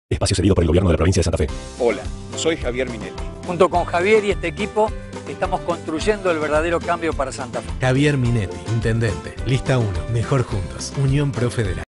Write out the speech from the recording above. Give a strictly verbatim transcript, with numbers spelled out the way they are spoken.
Espacio cedido por el gobierno de la provincia de Santa Fe. Hola, soy Javier Minetti. Junto con Javier y este equipo estamos construyendo el verdadero cambio para Santa Fe. Javier Minetti, intendente. Lista uno. Mejor juntos. Unión Pro Federal.